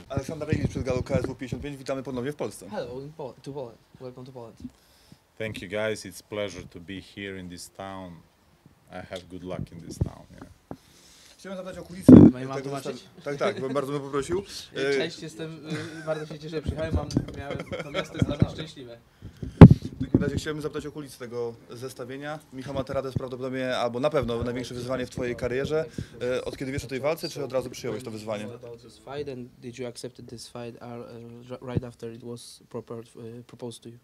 Aleksander Rygiel przed galą KSW 55. Witamy ponownie w Polsce. Hello, to Poland. Welcome to Poland. Thank you guys, it's pleasure to be here in this town. I have good luck in this town. Yeah. Chciałem zadać o kulisy. Mam tłumaczyć? Tak, bym bardzo bym poprosił. Cześć, bardzo się cieszę, że przyjechałem, to miasto jest dla mnie szczęśliwe. W takim razie chciałbym zapytać o kulisy tego zestawienia. Michał Matera to jest prawdopodobnie, albo na pewno największe wyzwanie w Twojej karierze. Od kiedy wiesz o tej walce, czy od razu przyjąłeś to wyzwanie? Did you accept this fight right after it was proposed to you?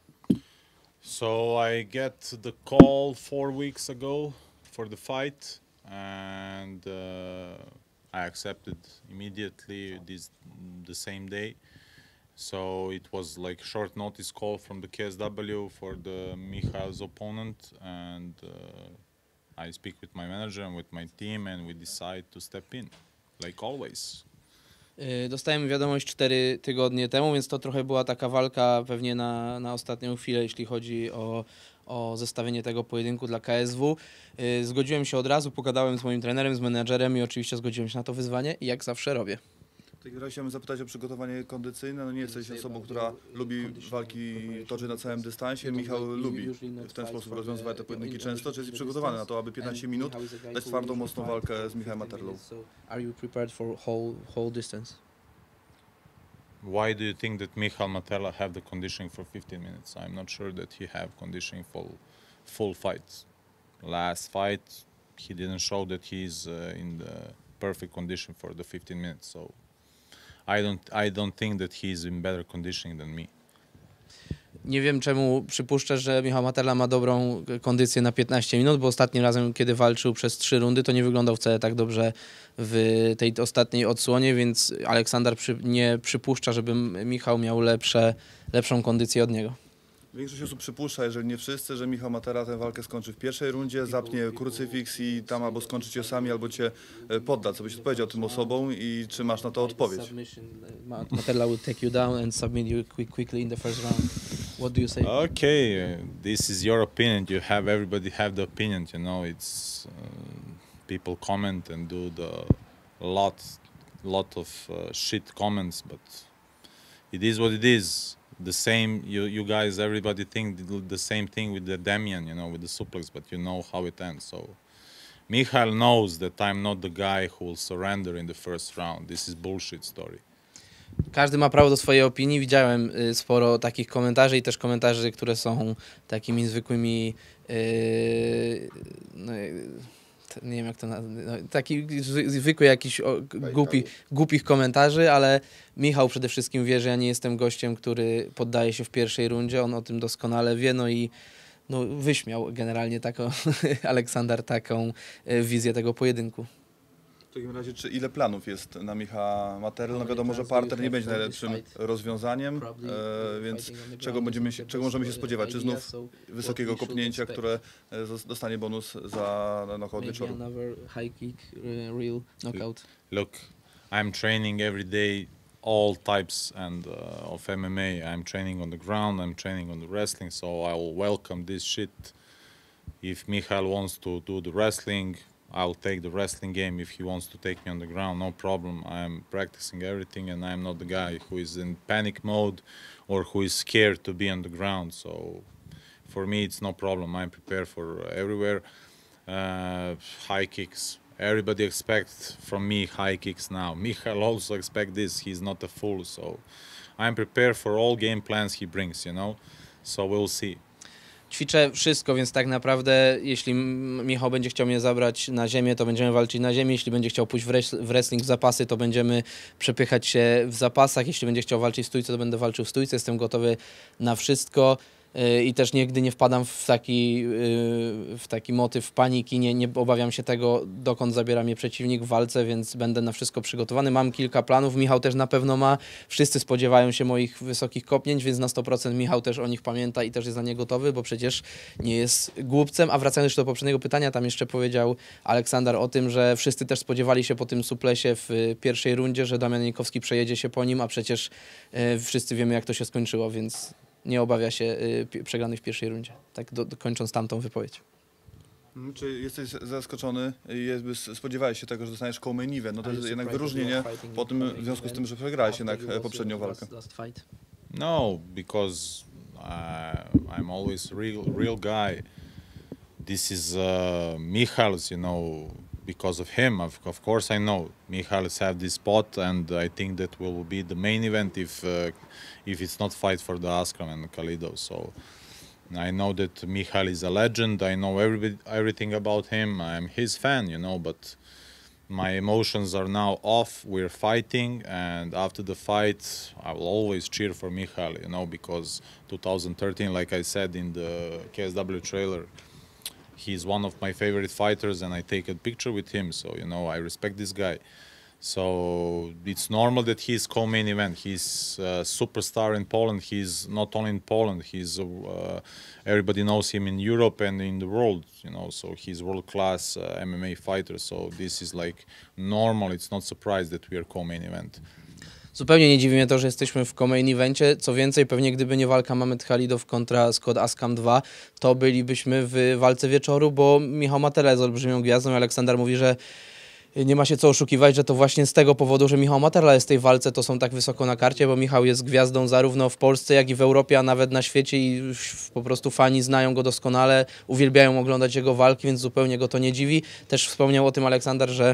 So I get the call 4 weeks ago for the fight, and I accepted immediately the same day. So it was like short notice call from the KSW for the Mikhail's opponent, and I speak with my manager and with my team, and we decide to step in, like always. Dostałem wiadomość 4 tygodnie temu, więc to trochę była taka walka pewnie na ostatnią chwilę, jeśli chodzi o zestawienie tego pojedynku dla KSW. Zgodziłem się od razu, pogadałem z moim trenerem, z menedżerem i oczywiście zgodziłem się na to wyzwanie i jak zawsze robię. W takim razie chciałbym zapytać o przygotowanie kondycyjne. No nie jesteś osobą, która lubi walki toczyć na całym dystansie. Michał lubi w ten sposób rozwiązywać te pojedynki często. Czy jesteś przygotowany na to, aby 15 minut dać twardą, mocną walkę z Michałem Materlą? Are you prepared for whole distance? Why do you think that Michal Matela have the conditioning for 15 minutes? I'm not sure that he have conditioning for full fights. Last fight, he didn't show that he's in the perfect condition for the 15 minutes. So I don't think that he's in better conditioning than me. Nie wiem, czemu przypuszczę, że Michał Matela ma dobrą kondycję na 15 minut, bo ostatnim razem, kiedy walczył przez 3 rundy, to nie wyglądał wcale tak dobrze w tej ostatniej odsłonie, więc Aleksander nie przypuszcza, żeby Michał miał lepszą kondycję od niego. Większość osób przypuszcza, jeżeli nie wszyscy, że Michał Matera tę walkę skończy w pierwszej rundzie, zapnie krucyfiks i tam albo skończy ciosami, albo cię podda. Co byś odpowiedział tym osobom i czy masz na to odpowiedź? Matela will take you down and submit you quickly in the first round. What do you say? Okay, this is your opinion. Everybody have the opinion. You know, it's people comment and do lot of shit comments, but it is what it is. The same, you guys, everybody think the same thing with the Damian, you know, with the suplex, but you know how it ends. So Michal knows that I'm not the guy who will surrender in the first round. This is bullshit story. Każdy ma prawo do swojej opinii. Widziałem sporo takich komentarzy i też komentarzy, które są takimi zwykłymi, nie wiem jak to nazwać, taki zwykły jakiś głupich komentarzy, ale Michał przede wszystkim wie, że ja nie jestem gościem, który poddaje się w pierwszej rundzie. On o tym doskonale wie, no i wyśmiał generalnie Aleksander taką wizję tego pojedynku. W takim razie, ile planów jest na Michała Materla? No wiadomo, że parter nie będzie najlepszym rozwiązaniem, więc czego możemy się spodziewać? Czy znów wysokiego kopnięcia, które dostanie bonus za knockout wieczoru? High kick, real knockout. Look, I'm training every day, all types of MMA. I'm training on the ground, I'm training on the wrestling, so I will welcome this shit. If Michal wants to do the wrestling, I'll take the wrestling game. If he wants to take me on the ground, no problem. I'm practicing everything, and I'm not the guy who is in panic mode or who is scared to be on the ground. So for me, it's no problem. I'm prepared for everywhere. High kicks. Everybody expects from me high kicks now. Michal also expects this. He's not a fool. So I'm prepared for all game plans he brings, you know. So we'll see. Ćwiczę wszystko, więc tak naprawdę jeśli Michał będzie chciał mnie zabrać na ziemię, to będziemy walczyć na ziemi. Jeśli będzie chciał pójść w wrestling w zapasy, to będziemy przepychać się w zapasach. Jeśli będzie chciał walczyć w stójce, to będę walczył w stójce. Jestem gotowy na wszystko. I też nigdy nie wpadam w taki motyw paniki, nie obawiam się tego, dokąd zabiera mnie przeciwnik w walce, więc będę na wszystko przygotowany. Mam kilka planów, Michał też na pewno ma, wszyscy spodziewają się moich wysokich kopnięć, więc na 100% Michał też o nich pamięta i też jest na nie gotowy, bo przecież nie jest głupcem. A wracając jeszcze do poprzedniego pytania, tam jeszcze powiedział Aleksander o tym, że wszyscy też spodziewali się po tym suplesie w pierwszej rundzie, że Damian Janikowski przejedzie się po nim, a przecież wszyscy wiemy, jak to się skończyło, więc nie obawia się przegranych w pierwszej rundzie. Tak kończąc tamtą wypowiedź. Czy jesteś zaskoczony i spodziewałeś się tego, że dostaniesz co-main event? No to jest jednak wyróżnienie po tym, w związku z tym, że przegrałeś jednak poprzednią walkę. No, because I'm always real guy. This is Michals, you know, because of him. Of course, I know Michals have this spot, and I think that will be the main event if it's not fight for the Askram and Kalido. So I know that Michal is a legend. I know everything about him. I'm his fan, you know, but my emotions are now off. We're fighting, and after the fight, I will always cheer for Michal, you know, because 2013, like I said in the KSW trailer, he's one of my favorite fighters, and I take a picture with him. So, you know, I respect this guy. So it's normal that he's co-main event. He's a superstar in Poland. He's not only in Poland. He's everybody knows him in Europe and in the world. You know, so he's world-class MMA fighter. So this is like normal. It's not surprise that we are co-main event. Zupełnie nie dziwi mnie to, że jesteśmy w co-main evencie. Co więcej, pewnie gdyby nie walka Mamed Khalidow kontra Scott Askam 2, to bylibyśmy w walce wieczoru, bo Michał Matera jest olbrzymią gwiazdą. Aleksander mówi, że nie ma się co oszukiwać, że to właśnie z tego powodu, że Michał Materla jest w tej walce, to są tak wysoko na karcie, bo Michał jest gwiazdą zarówno w Polsce, jak i w Europie, a nawet na świecie i po prostu fani znają go doskonale, uwielbiają oglądać jego walki, więc zupełnie go to nie dziwi. Też wspomniał o tym Aleksander, że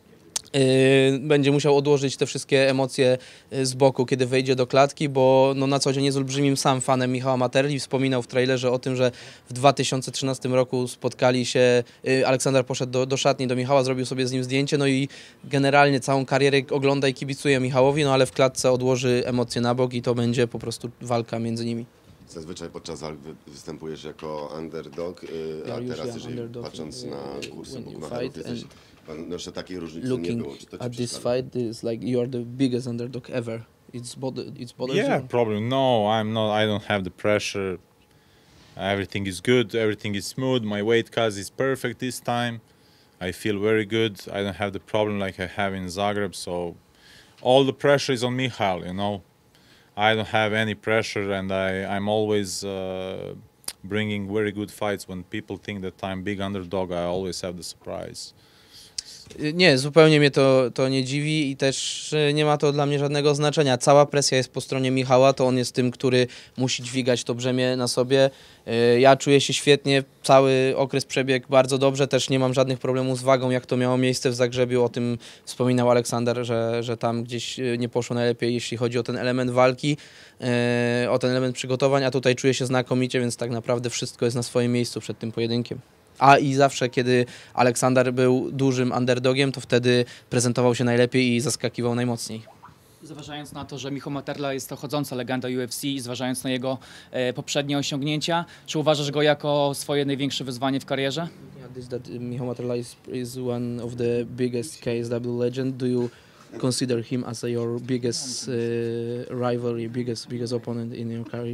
będzie musiał odłożyć te wszystkie emocje z boku, kiedy wejdzie do klatki, bo no, na co dzień jest olbrzymim sam fanem Michała Materli. Wspominał w trailerze o tym, że w 2013 roku spotkali się, Aleksander poszedł do szatni do Michała, zrobił sobie z nim zdjęcie, no i generalnie całą karierę ogląda i kibicuje Michałowi, no ale w klatce odłoży emocje na bok i to będzie po prostu walka między nimi. Zazwyczaj podczas walk występujesz jako underdog, a teraz, jeżeli patrząc na kursy bukmacherów, jesteś no, że takiej różnicy nie było. Czy to ci at this fight is like you are the biggest underdog ever. It's bothers Yeah, you? probably. No, I'm not. I don't have the pressure. Everything is good. Everything is smooth. My weight cut is perfect this time. I feel very good. I don't have the problem like I have in Zagreb. So all the pressure is on Michal, you know. I don't have any pressure, and I'm always bringing very good fights. When people think that I'm big underdog, I always have the surprise. Nie, zupełnie mnie to nie dziwi i też nie ma to dla mnie żadnego znaczenia. Cała presja jest po stronie Michała, to on jest tym, który musi dźwigać to brzemię na sobie. Ja czuję się świetnie, cały okres przebiegł bardzo dobrze, też nie mam żadnych problemów z wagą, jak to miało miejsce w Zagrzebiu, o tym wspominał Aleksander, że tam gdzieś nie poszło najlepiej, jeśli chodzi o ten element walki, o ten element przygotowań, a tutaj czuję się znakomicie, więc tak naprawdę wszystko jest na swoim miejscu przed tym pojedynkiem. A i zawsze, kiedy Aleksander był dużym underdogiem, to wtedy prezentował się najlepiej i zaskakiwał najmocniej. Zważając na to, że Michał Materla jest to chodząca legenda UFC i zważając na jego poprzednie osiągnięcia, czy uważasz go jako swoje największe wyzwanie w karierze? Michał Materla is one of the biggest KSW legend. Do you consider him as your biggest rivalry, biggest opponent in your career?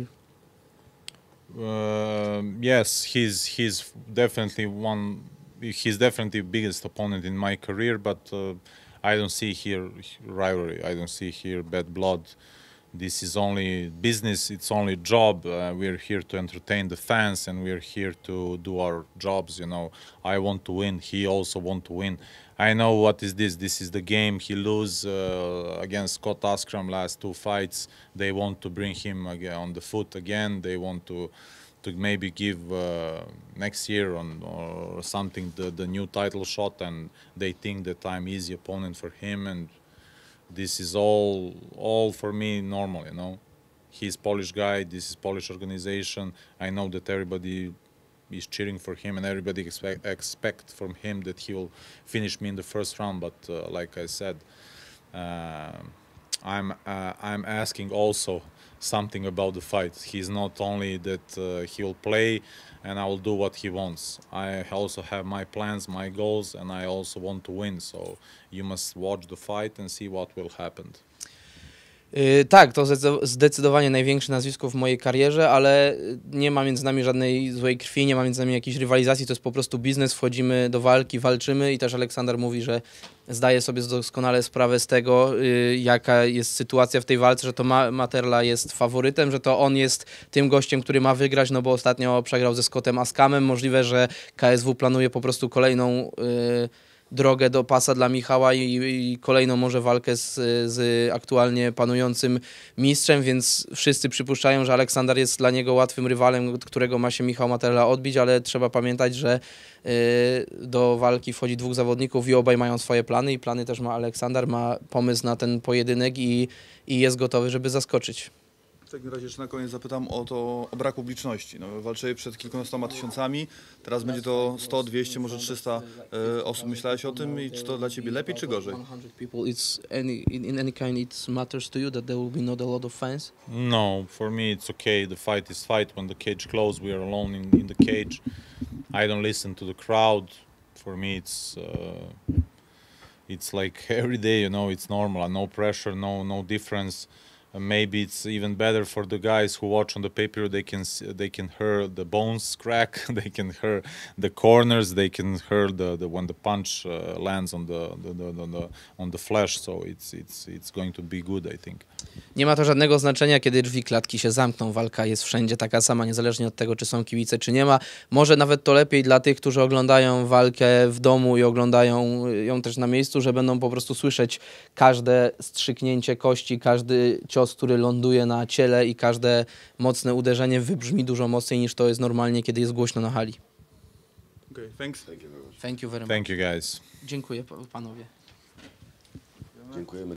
Yes, he's definitely one. He's definitely the biggest opponent in my career, but I don't see here rivalry. I don't see here bad blood. This is only business. It's only job. We're here to entertain the fans, and we're here to do our jobs. You know, I want to win. He also want to win. I know what is this. This is the game. He lose against Scott Askram last two fights. They want to bring him again on the foot again. They want to maybe give next year or something the new title shot, and they think that I'm easy opponent for him, and this is all for me normal, you know. He's Polish guy. This is Polish organization. I know that everybody is cheering for him, and everybody expect from him that he will finish me in the first round. But like I said, I'm asking also something about the fight. He's not only that he will play, and I will do what he wants. I also have my plans, my goals, and I also want to win. So you must watch the fight and see what will happen. Tak, to zdecydowanie największe nazwisko w mojej karierze, ale nie ma między nami żadnej złej krwi, nie ma między nami jakiejś rywalizacji, to jest po prostu biznes, wchodzimy do walki, walczymy i też Aleksander mówi, że zdaje sobie doskonale sprawę z tego, jaka jest sytuacja w tej walce, że to Materla jest faworytem, że to on jest tym gościem, który ma wygrać, no bo ostatnio przegrał ze Scottem Askamem, możliwe, że KSW planuje po prostu kolejną drogę do pasa dla Michała i kolejną może walkę z aktualnie panującym mistrzem, więc wszyscy przypuszczają, że Aleksander jest dla niego łatwym rywalem, od którego ma się Michał Materla odbić, ale trzeba pamiętać, że do walki wchodzi 2 zawodników i obaj mają swoje plany i plany też ma Aleksander, ma pomysł na ten pojedynek i jest gotowy, żeby zaskoczyć. W takim razie jeszcze na koniec zapytam o brak publiczności. No, walczyli przed kilkunastoma tysiącami, teraz będzie to 100, 200, może 300 osób. Myślałeś o tym i czy to dla Ciebie lepiej czy gorzej? In any kind it matters to you that there will be not a lot of fans? No, for me it's okay. The fight is fight. When the cage closed, we are alone in the cage. I don't listen to the crowd. For me it's like every day, you know, it's normal. No pressure, no difference. Maybe it's even better for the guys who watch on the paper. They can hear the bones crack. They can hear the corners. They can hear when the punch lands on the flesh. So it's going to be good, I think. Nie ma to żadnego znaczenia, kiedy drzwi klatki się zamkną. Walka jest wszędzie taka sama, niezależnie od tego, czy są kibice, czy nie ma. Może nawet to lepiej dla tych, którzy oglądają walkę w domu i oglądają ją też na miejscu, że będą po prostu słyszeć każde strzyknięcie kości, każdy cios, który ląduje na ciele i każde mocne uderzenie wybrzmi dużo mocniej niż to jest normalnie, kiedy jest głośno na hali. Okay, thanks. Thank you very much. Thank you, guys. Dziękuję panowie. Dziękujemy.